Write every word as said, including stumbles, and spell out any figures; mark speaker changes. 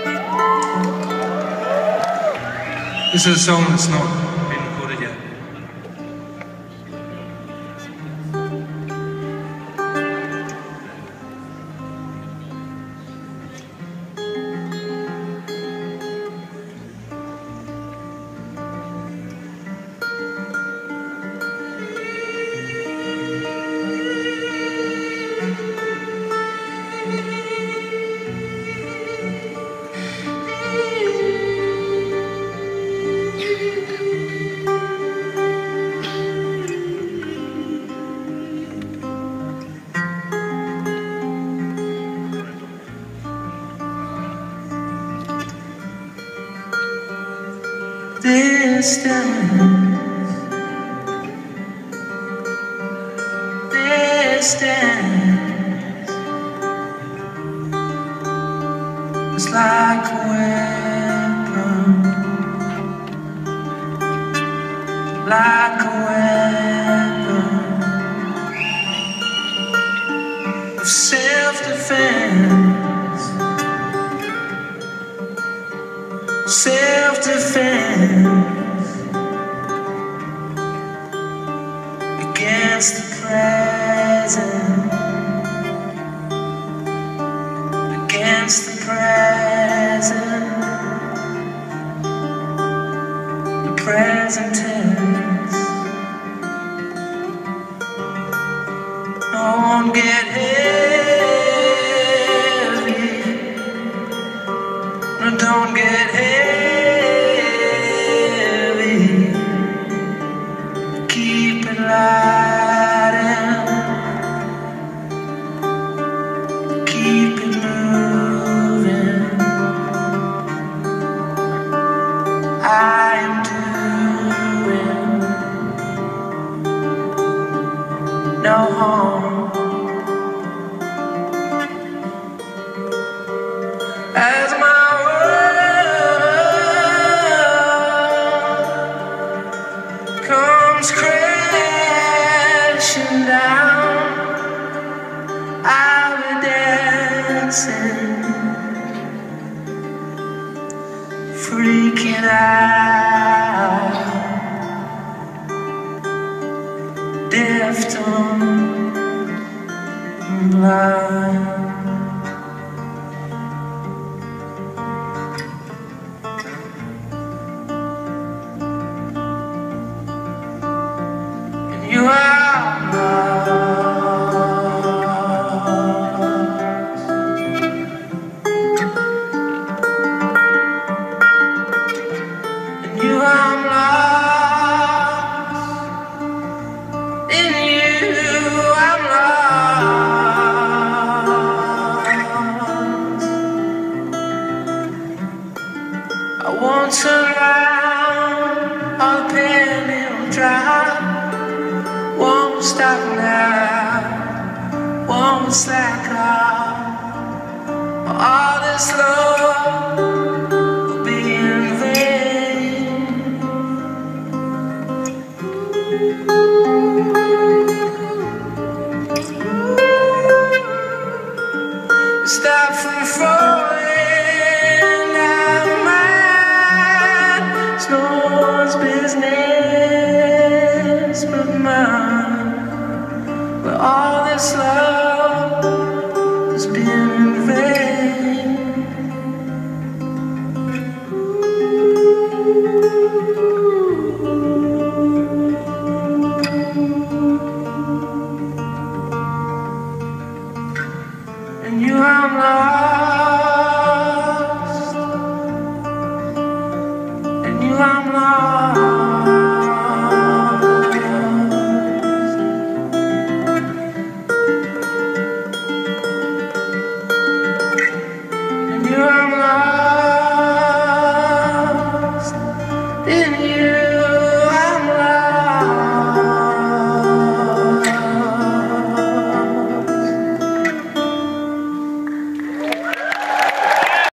Speaker 1: This is a song that's not been recorded yet. Distance, distance, it's like a weapon, like a weapon of self-defense, self-defense. Against the present, against the present, the present tense. Don't get heavy, no, don't get heavy, keep it light. No harm as my world comes crashing down. I'll be dancing, freaking out, deaf, dumb, blind. And you are lost, and you are lost in you. I'm lost. I won't turn around, all the pain will dry. Won't stop now, won't slack off. All this love will be in vain. Stop from falling out of mine. It's no one's business but mine. But all this love has been in vain. And you, I'm lost. And you, I'm lost. And you, I'm lost in you.